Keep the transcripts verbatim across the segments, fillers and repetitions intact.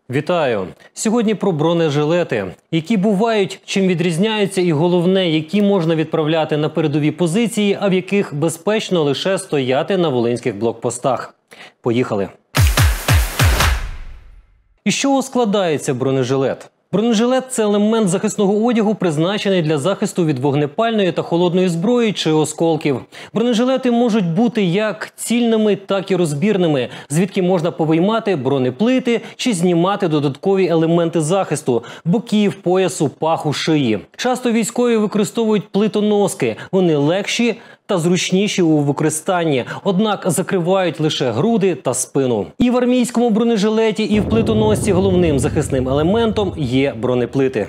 Вітаю! Сьогодні про бронежилети. Які бувають, чим відрізняються і головне, які можна відправляти на передові позиції, а в яких безпечно лише стояти на волинських блокпостах. Поїхали! Із чого складається бронежилет? Бронежилет – це елемент захисного одягу, призначений для захисту від вогнепальної та холодної зброї чи осколків. Бронежилети можуть бути як цільними, так і розбірними, звідки можна повиймати бронеплити чи знімати додаткові елементи захисту – боків, поясу, паху, шиї. Часто військові використовують плитоноски. Вони легші та зручніші у використанні, однак закривають лише груди та спину. І в армійському бронежилеті, і в плитоносці головним захисним елементом є бронеплити.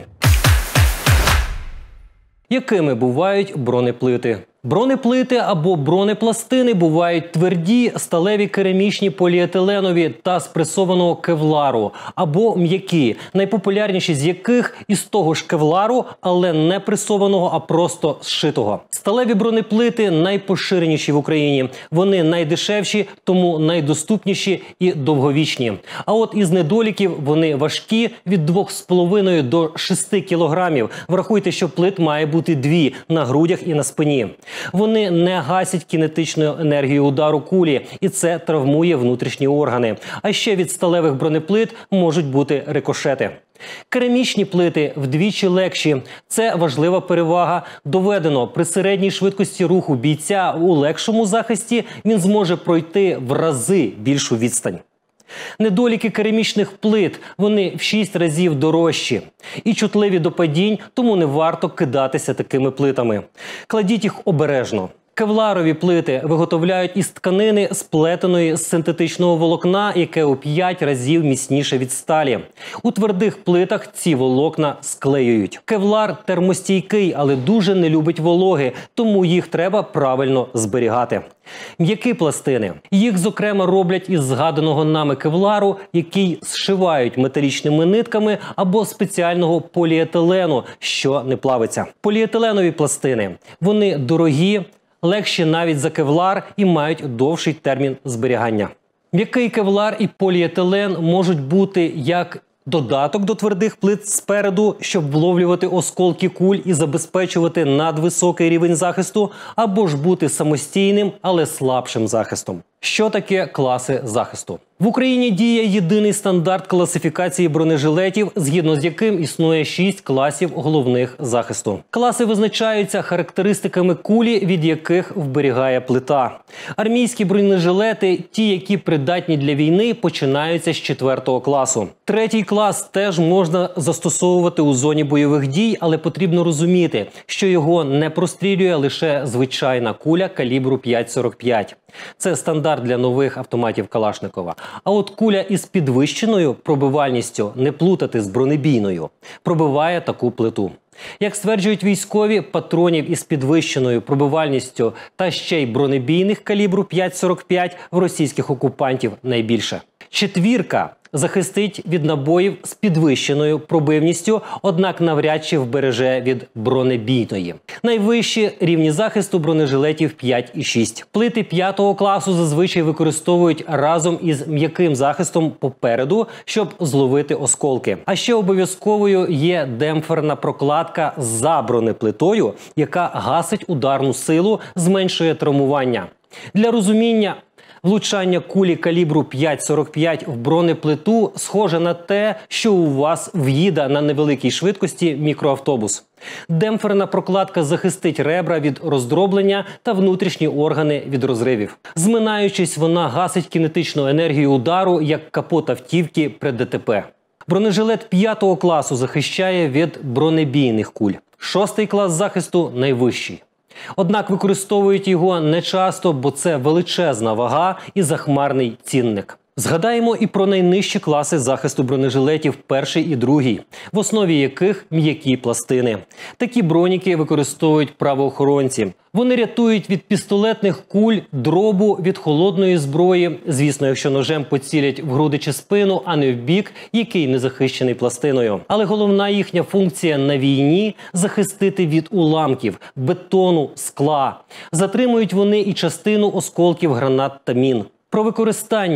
Якими бувають бронеплити? Бронеплити або бронепластини бувають тверді, сталеві, керамічні, поліетиленові та з пресованого кевлару, або м'які, найпопулярніші з яких із того ж кевлару, але не пресованого, а просто зшитого. Сталеві бронеплити найпоширеніші в Україні. Вони найдешевші, тому найдоступніші і довговічні. А от із недоліків вони важкі від двох з половиною до шести кілограмів. Врахуйте, що плит має бути дві – на грудях і на спині. Вони не гасять кінетичну енергію удару кулі, і це травмує внутрішні органи. А ще від сталевих бронеплит можуть бути рикошети. Керамічні плити вдвічі легші. Це важлива перевага. Доведено, при середній швидкості руху бійця у легшому захисті він зможе пройти в рази більшу відстань. Недоліки керамічних плит – вони в шість разів дорожчі. І чутливі до падінь, тому не варто кидатися такими плитами. Кладіть їх обережно. Кевларові плити виготовляють із тканини, сплетеної з синтетичного волокна, яке у п'ять разів міцніше від сталі. У твердих плитах ці волокна склеюють. Кевлар термостійкий, але дуже не любить вологи, тому їх треба правильно зберігати. М'які пластини. Їх, зокрема, роблять із згаданого нами кевлару, який зшивають металічними нитками або спеціального поліетилену, що не плавиться. Поліетиленові пластини. Вони дорогі, легші навіть за кевлар і мають довший термін зберігання. М'який кевлар і поліетилен можуть бути як додаток до твердих плит спереду, щоб вловлювати осколки куль і забезпечувати надвисокий рівень захисту, або ж бути самостійним, але слабшим захистом. Що таке класи захисту? В Україні діє єдиний стандарт класифікації бронежилетів, згідно з яким існує шість класів головних захисту. Класи визначаються характеристиками кулі, від яких вберігає плита. Армійські бронежилети, ті, які придатні для війни, починаються з четвертого класу. Третій клас теж можна застосовувати у зоні бойових дій, але потрібно розуміти, що його не прострілює лише звичайна куля калібру п'ять сорок п'ять. Це стандарт для нових автоматів Калашникова. А от куля із підвищеною пробивальністю, не плутати з бронебійною, пробиває таку плиту. Як стверджують військові, патронів із підвищеною пробивальністю та ще й бронебійних калібру п'ять сорок п'ять в російських окупантів найбільше. Четвірка захистить від набоїв з підвищеною пробивністю, однак навряд чи вбереже від бронебійної. Найвищі рівні захисту бронежилетів п'ять і шість. Плити п'ятого класу зазвичай використовують разом із м'яким захистом попереду, щоб зловити осколки. А ще обов'язковою є демпферна прокладка за бронеплитою, яка гасить ударну силу, зменшує травмування. Для розуміння, влучання кулі калібру п'ять сорок п'ять в бронеплиту схоже на те, що у вас в'їде на невеликій швидкості мікроавтобус. Демпферна прокладка захистить ребра від роздроблення та внутрішні органи від розривів. Зминаючись, вона гасить кінетичну енергію удару, як капот автівки при ДТП. Бронежилет п'ятого класу захищає від бронебійних куль. Шостий клас захисту найвищий. Однак використовують його нечасто, бо це величезна вага і захмарний цінник. Згадаємо і про найнижчі класи захисту бронежилетів перший і другий, в основі яких м'які пластини. Такі броніки використовують правоохоронці. Вони рятують від пістолетних куль, дробу, від холодної зброї, звісно, якщо ножем поцілять в груди чи спину, а не в бік, який не захищений пластиною. Але головна їхня функція на війні – захистити від уламків, бетону, скла. Затримують вони і частину осколків гранат та мін. Про використання.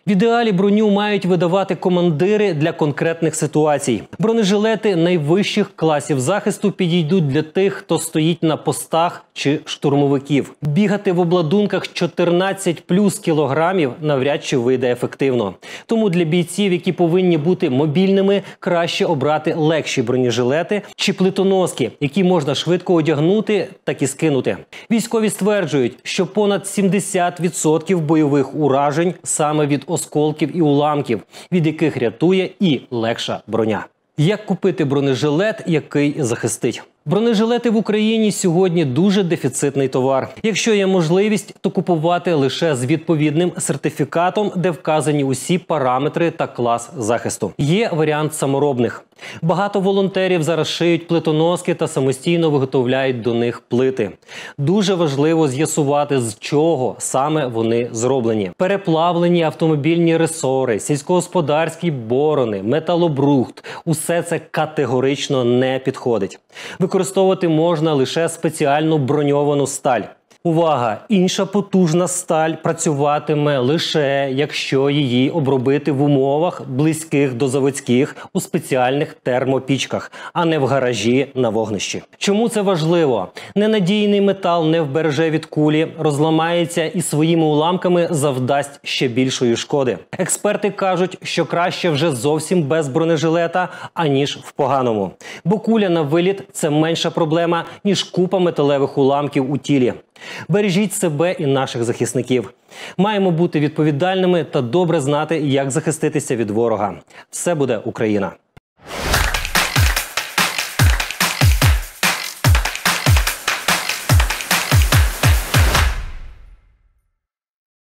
В ідеалі броню мають видавати командири для конкретних ситуацій. Бронежилети найвищих класів захисту підійдуть для тих, хто стоїть на постах чи штурмовиків. Бігати в обладунках чотирнадцять плюс кілограмів навряд чи вийде ефективно. Тому для бійців, які повинні бути мобільними, краще обрати легші бронежилети чи плитоноски, які можна швидко одягнути, так і скинути. Військові стверджують, що понад сімдесят відсотків бойових уражень саме від осколків і уламків, від яких рятує і легша броня. Як купити бронежилет, який захистить? Бронежилети в Україні сьогодні дуже дефіцитний товар. Якщо є можливість, то купувати лише з відповідним сертифікатом, де вказані усі параметри та клас захисту. Є варіант саморобних. Багато волонтерів зараз шиють плитоноски та самостійно виготовляють до них плити. Дуже важливо з'ясувати, з чого саме вони зроблені. Переплавлені автомобільні ресори, сільськогосподарські борони, металобрухт – усе це категорично не підходить. Використовувати можна лише спеціальну броньовану сталь. Увага! Інша потужна сталь працюватиме лише, якщо її обробити в умовах, близьких до заводських, у спеціальних термопічках, а не в гаражі на вогнищі. Чому це важливо? Ненадійний метал не вбереже від кулі, розламається і своїми уламками завдасть ще більшої шкоди. Експерти кажуть, що краще вже зовсім без бронежилета, аніж в поганому. Бо куля на виліт – це менша проблема, ніж купа металевих уламків у тілі. Бережіть себе і наших захисників. Маємо бути відповідальними та добре знати, як захиститися від ворога. Все буде Україна!